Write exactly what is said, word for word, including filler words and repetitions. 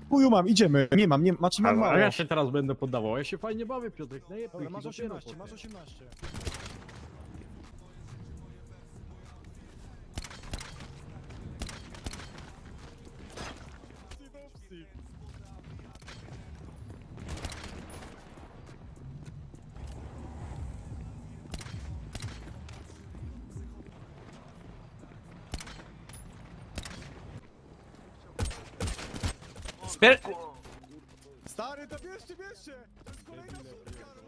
Chuju mam, idziemy. Nie mam, nie macie mam mało. A ja się teraz będę poddawał, ja się fajnie bawię, Piotrek, nie? Dobra, masz osiemnaście, masz osiemnaście. Spier... Stary, to bierzcie, bierzcie! To jest kolejna sztuka!